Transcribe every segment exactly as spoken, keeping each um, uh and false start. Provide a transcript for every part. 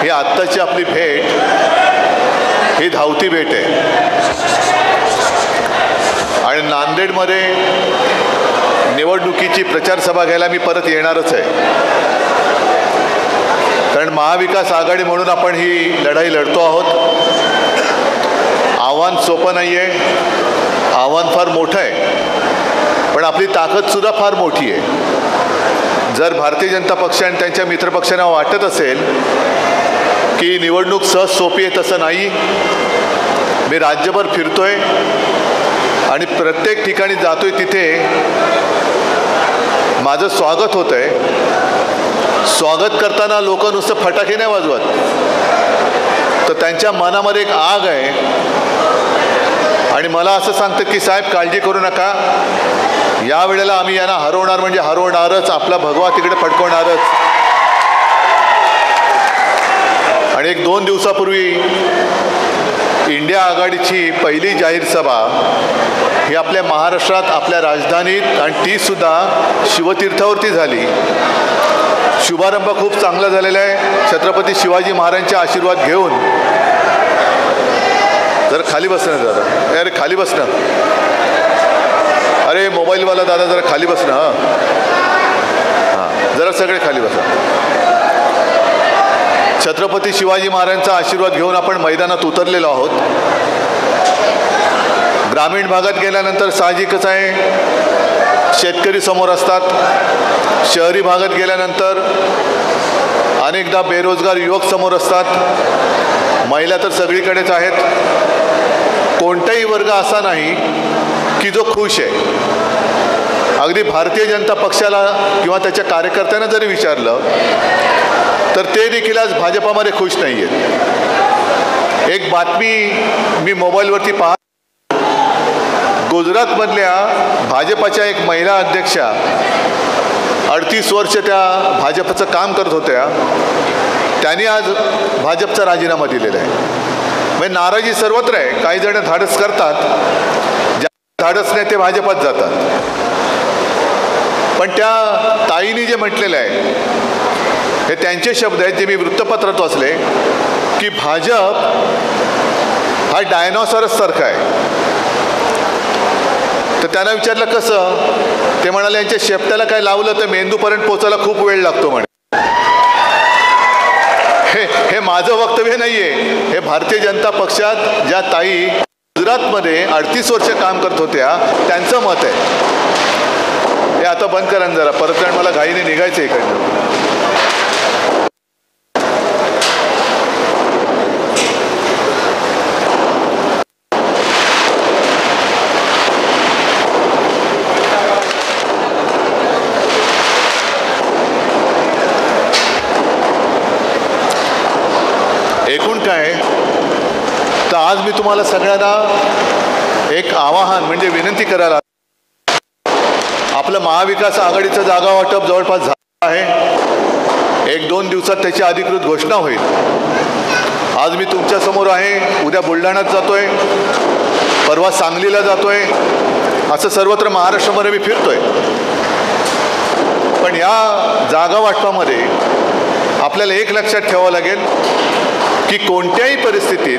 ही आत्ताची आपली भेट ही धावती भेट आहे आणि नांदेडमध्ये निवडणुकीची प्रचार सभा घ्यायला मी परत येणारच आहे, कारण महाविकास आघाडी म्हणून आपण ही लढाई लढतो आहोत. आव्हान सोपं नाही आहे, आव्हान फार मोठं आहे, पण आपली ताकदसुद्धा फार मोठी आहे. जर भारतीय जनता पक्ष आणि त्यांच्या मित्रपक्षांना वाटत असेल की निवडणूक सहज सोपी आहे, तसं नाही. मी राज्यभर फिरतोय आणि प्रत्येक ठिकाणी जातोय, तिथे माझं स्वागत होतं आहे. स्वागत करताना लोक नुसतं फटाके नाही वाजवत, तर त्यांच्या मनामध्ये एक आग आहे आणि मला असं सांगतं की साहेब काळजी करू नका, या वेळेला आम्ही यांना हरवणार म्हणजे हरवणारच, आपला भगवा तिकडे फडकवणारच. आणि एक दोन दिवसापूर्वी इंडिया आघाडीची पहिली जाहीर सभा ही आपल्या महाराष्ट्रात आपल्या राजधानीत आणि ती सुद्धा शिवतीर्थावरती झाली. शुभारंभ खूप चांगला झालेला आहे. छत्रपती शिवाजी महाराजांचे आशीर्वाद घेऊन जरा खाली बसणं, जरा अरे खाली बसणं, अरे मोबाईलवाला दादा जरा खाली बसणं. हां हां जरा सगळे खाली बसा. छत्रपती शिवाजी महाराजांचा आशीर्वाद घेऊन आपण मैदानात उतरलेलो आहोत. ग्रामीण भागात गेल्यानंतर साहजिकच आहे, शेतकरी समोर असतात. शहरी भागात गेल्यानंतर अनेकदा बेरोजगार युवक समोर असतात. महिला तर सगळीकडेच आहेत. कोणताही वर्ग असा नाही की जो खुश आहे. अगदी भारतीय जनता पक्षाला किंवा त्याच्या कार्यकर्त्यांना जरी विचारलं तर ते देखील आज भाजपामध्ये खुश नाही आहेत. एक बातमी मी मोबाईलवरती पाहत, गुजरातमधल्या भाजपाच्या एक महिला अध्यक्षा अडतीस वर्ष त्या भाजपचं काम करत होत्या, त्यांनी आज भाजपचा राजीनामा दिलेला आहे. म्हणजे नाराजी सर्वत्र आहे. काही जण धाडस करतात, ज्या धाडस नाही ते भाजपात जातात. पण त्या ताईंनी जे म्हटलेलं आहे हे त्यांचे शब्द आहेत, जे मी वृत्तपत्रात वाचले, की भाजप हा डायनॉसॉरस सारखा आहे. तर त्यांना विचारलं कसं, ते म्हणाले यांच्या शेपट्याला काय लावलं तर मेंदूपर्यंत पोचायला खूप वेळ लागतो म्हणे. हे हे माझं वक्तव्य नाही आहे, हे भारतीय जनता पक्षात ज्या ताई गुजरातमध्ये अडतीस वर्ष काम करत होत्या त्यांचं मत आहे. हे आता बंद करा जरा, परत कारण मला घाईने निघायचं इकडनं. एकूण काय तर आज मी तुम्हाला सगळ्यांना एक आवाहन म्हणजे विनंती करायला, आपलं महाविकास आघाडीचं जागा वाटप जवळपास झालं आहे. एक दोन दिवसात त्याची अधिकृत घोषणा होईल. आज मी तुमच्यासमोर आहे, उद्या बुलढाण्यात जातोय, परवा सांगलीला जातोय, असं सर्वत्र महाराष्ट्रामध्ये मी फिरतोय. पण या जागा वाटपामध्ये आपल्याला एक लक्षात ठेवावं लागेल की कोणत्याही परिस्थितीत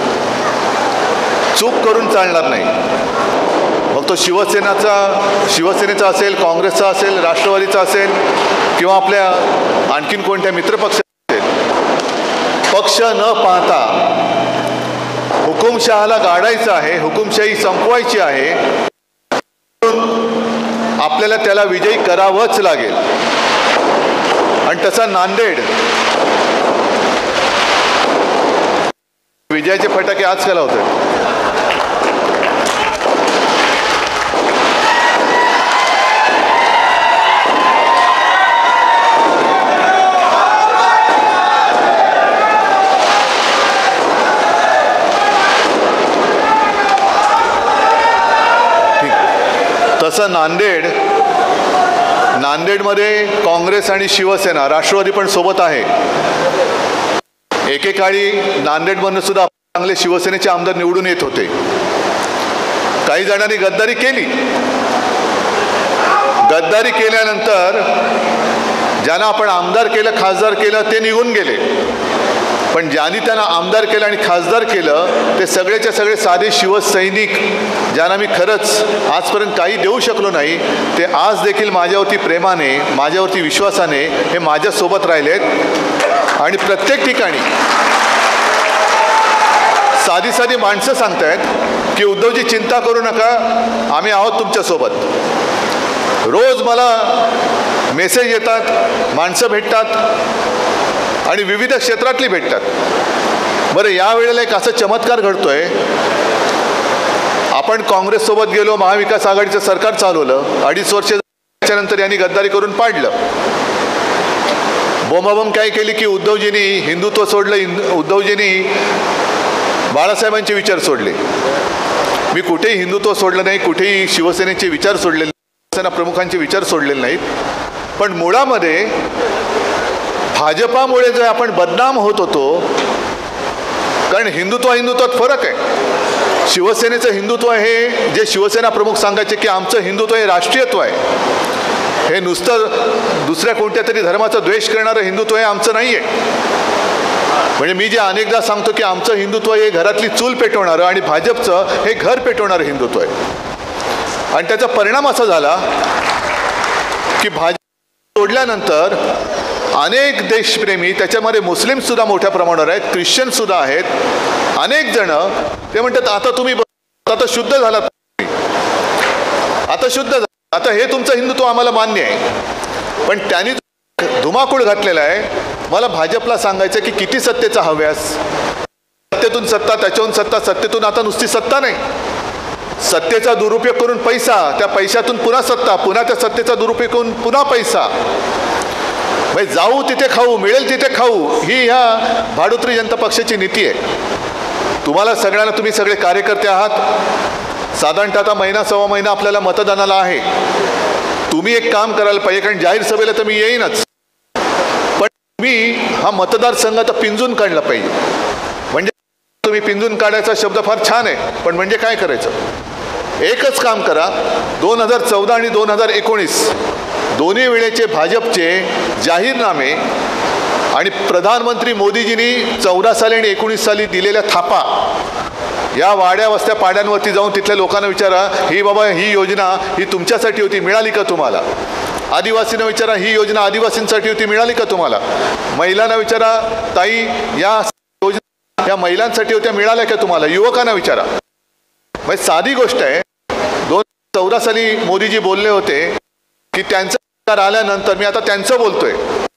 चूक करून चालणार नाही. मग तो शिवसेनाचा शिवसेनेचा असेल, काँग्रेसचा असेल, राष्ट्रवादीचा असेल किंवा आपल्या आणखीन कोणत्या मित्रपक्ष असेल, पक्ष न पाहता हुकुमशहाला गाडायचं आहे, हुकुमशाही संपवायची आहे. आपल्याला त्याला विजयी करावंच लागेल. आणि तसा नांदेड विजयाचे फटाके आज केला होते. तसं नांदेड नांदेडमध्ये काँग्रेस आणि शिवसेना, राष्ट्रवादी पण सोबत आहे. एकेकाळी नांदेडमधून सुद्धा चांगले शिवसेनेचे आमदार निवडून येत होते. काही जणांनी गद्दारी केली. गद्दारी केल्यानंतर ज्यांना आपण आमदार केलं, खासदार केलं, ते निघून गेले. पण ज्यांनी त्यांना आमदार केलं आणि खासदार केलं ते सगळेच्या सगळे साधे शिवसैनिक, ज्यांना मी खरंच आजपर्यंत काही देऊ शकलो नाही, ते आज देखील माझ्यावरती प्रेमाने, माझ्यावरती विश्वासाने हे माझ्यासोबत राहिलेत. आणि प्रत्येक ठिकाणी साधी साधी माणसं सांगतायत की उद्धवजी चिंता करू नका, आम्ही आहोत तुमच्यासोबत. रोज मला मेसेज येतात, माणसं भेटतात आणि विविध क्षेत्रातली भेटतात. बरं, यावेळेला एक असं चमत्कार घडतोय, आपण काँग्रेससोबत गेलो, महाविकास आघाडीचं सरकार चालवलं, अडीच वर्ष त्याच्यानंतर यांनी गद्दारी करून पाडलं. बोंबाबोंब काय केली की उद्धवजींनी हिंदुत्व सोडलं, उद्धवजींनी बाळासाहेबांचे विचार सोडले. मी कुठेही हिंदुत्व सोडलं नाही, कुठेही शिवसेनेचे विचार सोडलेले, शिवसेना प्रमुखांचे विचार सोडलेले नाहीत. पण मुळामध्ये भाजपामुळे जे आपण बदनाम होत होतो, कारण हिंदुत्व हिंदुत्वात फरक आहे. शिवसेनेचं हिंदुत्व हे जे शिवसेना प्रमुख सांगायचे की आमचं हिंदुत्व हे राष्ट्रीयत्व आहे, हे नुसतं दुसऱ्या कोणत्या तरी धर्माचा द्वेष करणारं हिंदुत्व हे आमचं नाही आहे. म्हणजे मी जे अनेकदा सांगतो की आमचं हिंदुत्व हे घरातली चूल पेटवणारं आणि भाजपचं हे घर पेटवणारं हिंदुत्व आहे. आणि त्याचा परिणाम असा झाला की भाजप सोडल्यानंतर अनेक देशप्रेमी, त्याच्यामध्ये मुस्लिमसुद्धा मोठ्या प्रमाणावर आहेत, ख्रिश्चनसुद्धा आहेत, अनेक जण ते म्हणतात आता तुम्ही आता शुद्ध झालात, आता शुद्ध झाला, आता हे तुमचं हिंदुत्व आम्हाला मान्य आहे. पण त्यांनी धुमाकूळ घातलेला आहे. मला भाजपला सांगायचं की किती सत्तेचा हव्यास, सत्तेतून सत्ता, त्याच्याहून सत्ता, सत्तेतून आता नुसती सत्ता नाही, सत्तेचा दुरुपयोग करून पैसा, त्या पैशातून पुन्हा सत्ता, पुन्हा त्या सत्तेचा दुरुपयोग करून पुन्हा पैसा. म्हणजे जाऊ तिथे खाऊ, मिळेल तिथे खाऊ, ही ह्या भाडोत्री जनता पक्षाची नीती आहे. तुम्हाला सगळ्यांना, तुम्ही सगळे कार्यकर्ते आहात, साधारणतः आता महिना सव्वा महिना आपल्याला मतदानाला आहे. तुम्ही एक काम करायला पाहिजे, कारण जाहीर सभेला तर मी येईनच, पण तुम्ही हा मतदारसंघ आता पिंजून काढला पाहिजे. म्हणजे तुम्ही पिंजून काढायचा शब्द फार छान आहे, पण म्हणजे काय करायचं? एकच काम करा, दोन हजार चौदा आणि दोन हजार एकोणीस दोन्ही वेळेचे भाजपचे जाहीरनामे आणि प्रधानमंत्री मोदीजींनी चौदा साली आणि एकोणीस साली दिलेल्या थापा, या वाड्या वस्त्या पाड्यांवरती जाऊन तिथल्या लोकांना विचारा, ही बाबा ही योजना ही तुमच्यासाठी होती, मिळाली का तुम्हाला? आदिवासींना विचारा, ही योजना आदिवासींसाठी होती, मिळाली का तुम्हाला? महिलांना विचारा, ताई या योजना या महिलांसाठी होत्या, मिळाल्या का तुम्हाला? युवकांना विचारा. म्हणजे साधी गोष्ट आहे. दोन चौदा साली मोदीजी बोलले होते की त्यांचं सरकार आल्यानंतर, मी आता त्यांचं बोलतोय,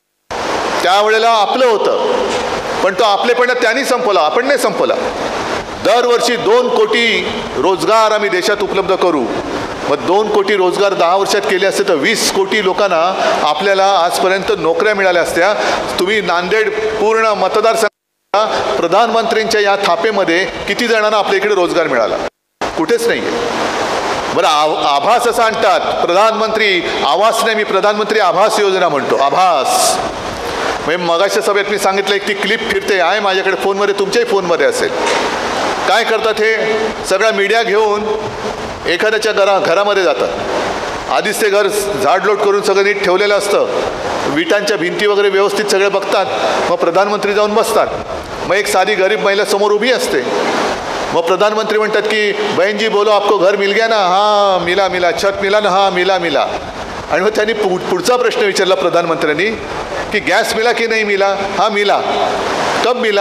त्यावेळेला आपलं होतं, पण तो आपलेपणा त्यांनी संपवला, आपण नाही संपवला. दरवर्षी दोन कोटी रोजगार आम्ही देशात उपलब्ध करू. मग दोन कोटी रोजगार दहा वर्षात केले असते तर वीस कोटी लोकांना आपल्याला आजपर्यंत नोकऱ्या मिळाल्या असत्या. तुम्ही नांदेड पूर्ण मतदारसंघ प्रधानमंत्र्यांच्या या थापेमध्ये किती जणांना आपल्या इकडे रोजगार मिळाला? कुठेच नाही आहे. बरं, आभास असं आणतात, प्रधानमंत्री आवास नाही, मी प्रधानमंत्री आभास योजना म्हणतो, आभास. म्हणजे मगाच्या सभेत मी सांगितलं एक ती क्लिप फिरते आहे माझ्याकडे फोनमध्ये, तुमच्याही फोनमध्ये असेल. काय करतात हे? सगळा मीडिया घेऊन एखाद्याच्या घरा घरामध्ये जातात. आधीच ते घर झाडलोट करून सगळं नीट ठेवलेलं असतं, विटांच्या भिंती वगैरे व्यवस्थित सगळे बघतात. मग प्रधानमंत्री जाऊन बसतात. मग एक साधी गरीब महिला समोर उभी असते. मग प्रधानमंत्री म्हणतात की बहन जी बोलो, आपको घर मिल गया ना? हाँ मिला मिला. छत मिला ना? हाँ मिला मिला. आणि मग त्यांनी पु पुढचा प्रश्न विचारला प्रधानमंत्र्यांनी की गॅस मिला की नाही मिला? हाँ मिला. कब मिला?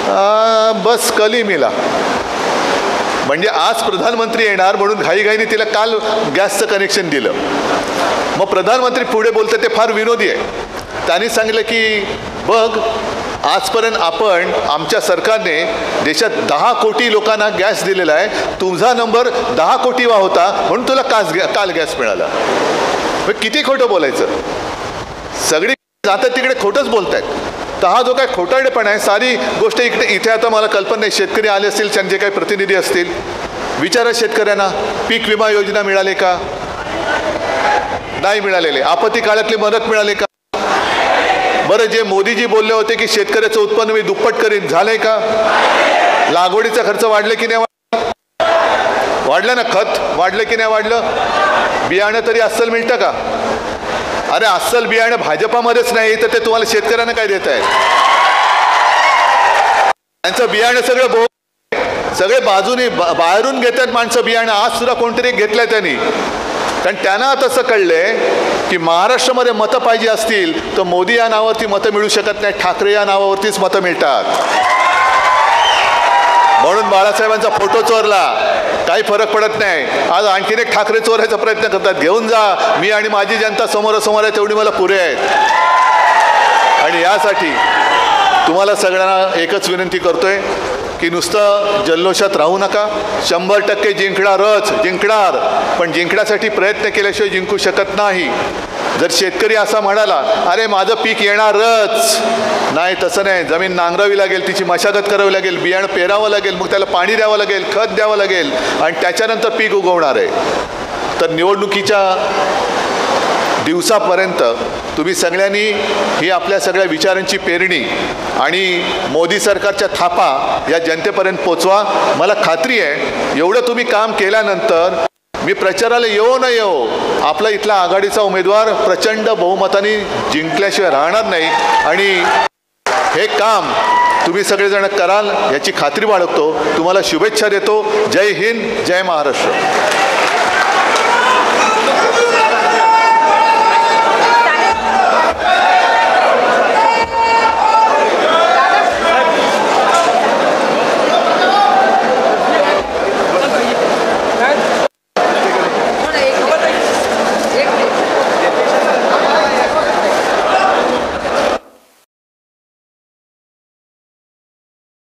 आ, बस कल ही मिला. म्हणजे आज प्रधानमंत्री येणार म्हणून घाईघाईने तिला काल गॅसचं कनेक्शन दिलं. मग प्रधानमंत्री पुढे बोलतात ते फार विनोदी आहे. त्यांनी सांगितलं की बघ, आजपर्यंत आपण, आमच्या सरकारने देशात दहा कोटी लोकांना गॅस दिलेला आहे, तुझा नंबर दहा कोटीवा होता म्हणून तुला कास गॅ काल गॅस मिळाला. मग किती खोटं बोलायचं? सगळी जातात तिकडे खोटंच बोलत आहेत. तर हा जो काय खोटारडेपणा आहे, सारी गोष्ट इकडे इथे आता मला कल्पना नाही, शेतकरी आले असतील, त्यांचे काही प्रतिनिधी असतील, विचारा शेतकऱ्यांना पीक विमा योजना मिळाले का? नाही मिळालेले. आपत्ती काळातली मदत मिळाली का? बरं, जे मोदीजी बोलले होते की शेतकऱ्याचं उत्पन्न मी दुप्पट करीन, झालंय का? लागवडीचा खर्च वाढले की नाही वाढलं ना? खत वाढलं की नाही वाढलं? बियाणं तरी अस्सल मिळतं का? अरे अस्सल बियाणं भाजपामध्येच नाही तर ते तुम्हाला शेतकऱ्यांना काय देत आहे? त्यांचं बियाणं सगळं बो सगळे बाजूनी बा बाहेरून घेतात माणसं बियाणं. आज सुद्धा कोणतरी घेतलंय त्यांनी. कारण त्यांना तसं कळलंय की महाराष्ट्रामध्ये मतं पाहिजे असतील तर मोदी या नावावरती मतं मिळू शकत नाही, ठाकरे या नावावरतीच मतं मिळतात. म्हणून बाळासाहेबांचा फोटो चोरला, काही फरक पडत नाही. आज आणखीन एक ठाकरे चोरायचा प्रयत्न करतात. घेऊन जा, मी आणि माझी जनता समोरासमोर आहे तेवढी मला पुरे आहेत. आणि यासाठी तुम्हाला सगळ्यांना एकच विनंती करतोय की नुसतं जल्लोषात राहू नका. शंभर टक्के जिंकणारच, जिंकणार. पण जिंकण्यासाठी प्रयत्न केल्याशिवाय जिंकू शकत नाही. जर शेतकरी असा म्हणाला अरे माझं पीक येणारच, नाही तसं नाही. जमीन नांगरावी लागेल, तिची मशागत करावी लागेल, बियाणं पेरावं लागेल, मग त्याला पाणी द्यावं लागेल, खत द्यावं लागेल आणि त्याच्यानंतर पीक उगवणार आहे. तर निवडणुकीच्या दिवसापर्यंत तुम्ही सगळ्यांनी ही आपल्या सगळ्या विचारांची पेरणी आणि मोदी सरकारच्या थापा या जनतेपर्यंत पोचवा. मला खात्री आहे एवढं तुम्ही काम केल्यानंतर मी प्रचाराला येऊ न येऊ आपला इथला आघाडीचा उमेदवार प्रचंड बहुमताने जिंकल्याशिवाय राहणार नाही. आणि हे काम तुम्ही सगळेजण कराल याची खात्री बाळगतो. तुम्हाला शुभेच्छा देतो. जय हिंद, जय महाराष्ट्र.